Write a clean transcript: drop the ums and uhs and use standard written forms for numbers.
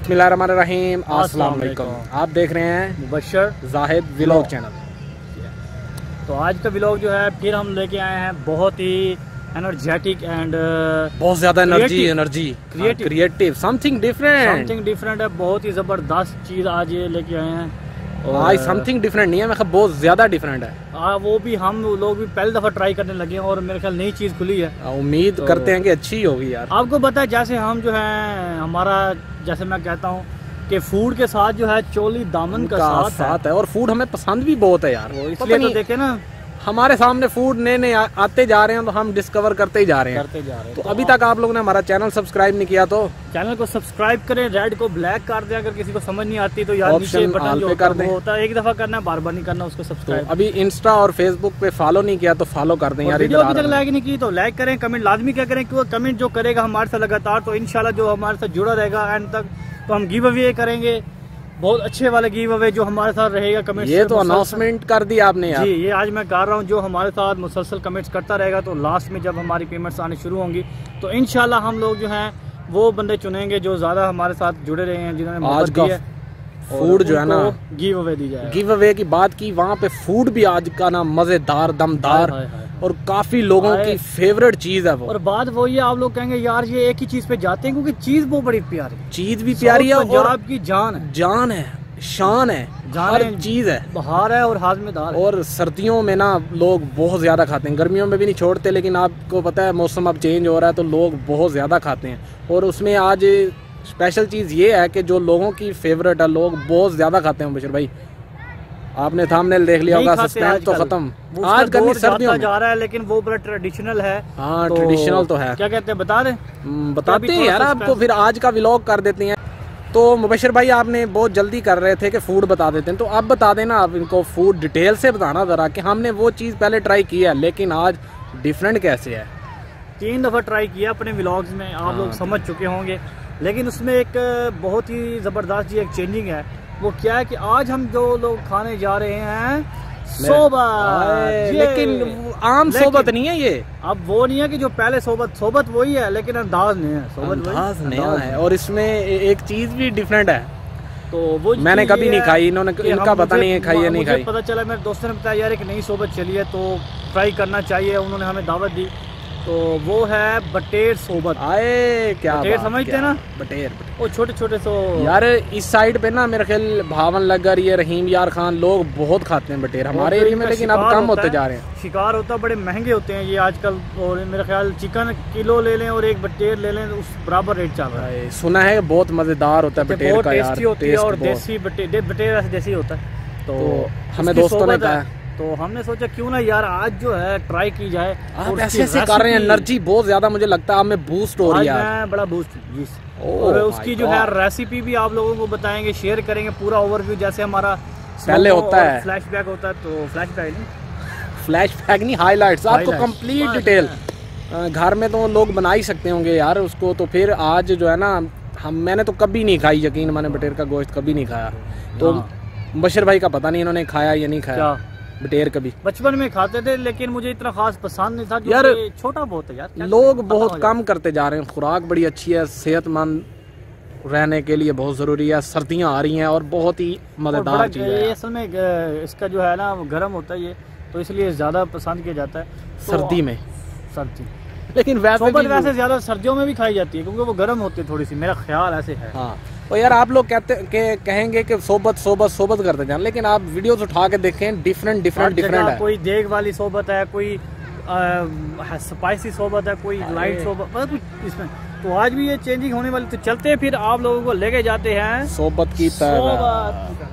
बिस्मिल्लाहिर्रहमानिर्रहीम, अस्सलाम वालेकुम। आप देख रहे हैं मुबशर जाहिद व्लॉग चैनल। तो आज का व्लॉग जो है फिर हम लेके आए हैं बहुत ही एनर्जेटिक एंड बहुत ज्यादा एनर्जी क्रिएटिव समथिंग डिफरेंट है। बहुत ही जबरदस्त चीज आज ये लेके आए हैं। आज समथिंग डिफरेंट नहीं है, मतलब बहुत ज्यादा डिफरेंट है। वो भी हम लोग भी पहली दफा ट्राई करने लगे हैं और मेरे ख्याल नई चीज खुली है। उम्मीद करते हैं कि अच्छी होगी यार। आपको पता है जैसे हम जो है हमारा जैसे मैं कहता हूँ कि फूड के साथ जो है चोली दामन का साथ है। और फूड हमें पसंद भी बहुत है यार। इसलिए तो देखे ना हमारे सामने फूड नए आते जा रहे हैं तो हम डिस्कवर करते ही जा रहे हैं। तो अभी तक आप लोगों ने हमारा चैनल सब्सक्राइब नहीं किया तो चैनल को सब्सक्राइब करें, रेड को ब्लैक कर दें। अगर किसी को समझ नहीं आती तो यार नीचे बटन जो कर होता है एक दफा करना, बार बार नहीं करना उसको सब्सक्राइब। तो अभी इंस्टा और फेसबुक पे फॉलो नहीं किया तो फॉलो कर दें यार। वीडियो अभी तक लाइक नहीं की तो लाइक करें, कमेंट लाजमी क्या करें क्योंकि कमेंट जो करेगा हमारे साथ लगातार तो इंशाल्लाह जो हमारे साथ जुड़ा रहेगा एंड तक तो हम गिव अवे करेंगे। बहुत अच्छे वाले गिव अवे जो हमारे साथ रहेगा कमेंट्स। ये तो अनाउंसमेंट कर दी आपने यार। जी ये आज मैं कर रहा हूँ, जो हमारे साथ मुसलसल कमेंट्स करता रहेगा तो लास्ट में जब हमारी पेमेंट्स आनी शुरू होंगी तो इंशाल्लाह हम लोग जो हैं वो बंदे चुनेंगे जो ज्यादा हमारे साथ जुड़े रहे हैं, जिन्होंने आज का फूड जो है ना गिव अवे दी जाए। गिव अवे की बात की, वहाँ पे फूड भी आज का ना मजेदार दमदार और काफी लोगों की फेवरेट चीज है वो। और बात वो ये आप लोग कहेंगे यार ये एक ही चीज पे जाते हैं क्योंकि चीज वो बड़ी प्यारी, चीज भी प्यारी है और आपकी जान है शान है, हर चीज है। बहार है और हाजमेदार है। और सर्दियों में ना लोग बहुत ज्यादा खाते हैं, गर्मियों में भी नहीं छोड़ते, लेकिन आपको पता है मौसम अब चेंज हो रहा है तो लोग बहुत ज्यादा खाते हैं। और उसमें आज स्पेशल चीज ये है कि जो लोगों की फेवरेट है लोग बहुत ज्यादा खाते हैं। बशीर भाई आपने थंबनेल देख लिया होगा, सस्पेंस तो खत्म। आज गर्मी सर्दियों में जा रहा है लेकिन वो बड़ा ट्रेडिशनल है। हाँ ट्रेडिशनल तो है। क्या कहते हैं बता दें? बताते हैं यार आपको, फिर आज का व्लॉग कर देते हैं। तो मुबशर भाई आपने बहुत जल्दी कर रहे थे कि फूड बता देते हैं, तो अब बता देना आप इनको फूड डिटेल से बताना जरा कि हमने वो चीज़ पहले ट्राई की है लेकिन आज डिफरेंट कैसे है। 3 दफ़ा ट्राई किया अपने व्लॉग्स में, आप लोग समझ चुके होंगे। लेकिन उसमें एक बहुत ही ज़बरदस्त एक चेंजिंग है। वो क्या है कि आज हम जो लोग खाने जा रहे हैं सोबत, लेकिन आम सोबत नहीं है ये। अब वो नहीं है कि जो पहले सोबत वही है लेकिन अंदाज नहीं है, अंदाज नया है। और इसमें एक चीज भी डिफरेंट है तो वो मैंने कभी नहीं खाई, इनका पता नहीं है खाई या नहीं खाई। पता चला मेरे दोस्तों ने बताया यार एक नई सोबत चली है तो ट्राई करना चाहिए, उन्होंने हमें दावत दी। तो वो है बटेर सोबत। आए क्या बटेर समझते हैं ना? बटेर वो छोटे छोटे सो यार इस साइड पे ना मेरे ख्याल भावन लगर ये रहीम यार खान लोग बहुत खाते हैं बटेर हमारे एरिया में, लेकिन अब कम होते जा रहे हैं। शिकार होता है, बड़े महंगे होते हैं ये आजकल। और मेरे ख्याल चिकन किलो ले लें और एक बटेर ले लें उस बराबर रेट चल रहा है। सुना है बहुत मजेदार होता है बटेर का यार, टेस्टी होती है। और देसी बटेर ऐसे देसी होता है तो हमें दोस्तों ने कहा तो हमने सोचा क्यों ना यार आज जो है ट्राई की जाए। आप ऐसे कर रहे हैं, एनर्जी बहुत ज्यादा मुझे लगता है हमें बूस्ट हो रही है। बड़ा बूस्ट। और उसकी जो है रेसिपी भी आप लोगों को बताएंगे, शेयर करेंगे पूरा ओवरव्यू जैसे हमारा पहले होता है। फ्लैशबैक होता है तो फ्लैशबैक नहीं हाइलाइट्स आपको कंप्लीट डिटेल घर में तो लोग बना ही सकते होंगे यार उसको। तो फिर आज जो है ना मैंने तो कभी नहीं खाई, यकीन मैंने बटेर का गोश्त कभी नहीं खाया। तो बशीर भाई का पता नहीं इन्होंने खाया या नहीं खाया बटेर कभी। बचपन में खाते थे लेकिन मुझे इतना खास पसंद नहीं था यार, छोटा बहुत है यार। लोग बहुत कम करते जा रहे हैं। खुराक बड़ी अच्छी है, सेहतमंद रहने के लिए बहुत जरूरी है। सर्दियां आ रही हैं और बहुत ही मजेदार चीज है। असल में इसका जो है ना गर्म होता है ये तो इसलिए ज्यादा पसंद किया जाता है सर्दी में। लेकिन वैसे ज्यादा सर्दियों में भी खाई जाती है क्योंकि वो गर्म होती है थोड़ी सी, मेरा ख्याल ऐसे है। हाँ और यार आप लोग कहेंगे कि सोबत करते जाए, लेकिन आप वीडियोस उठा के देखें डिफरेंट है। कोई देग वाली सोबत है, कोई स्पाइसी सोबत है, कोई लाइट सोबत, मतलब कुछ इसमें। तो आज भी ये चेंजिंग होने वाली। तो चलते हैं फिर आप लोगों को लेके जाते हैं सोबत की तरफ।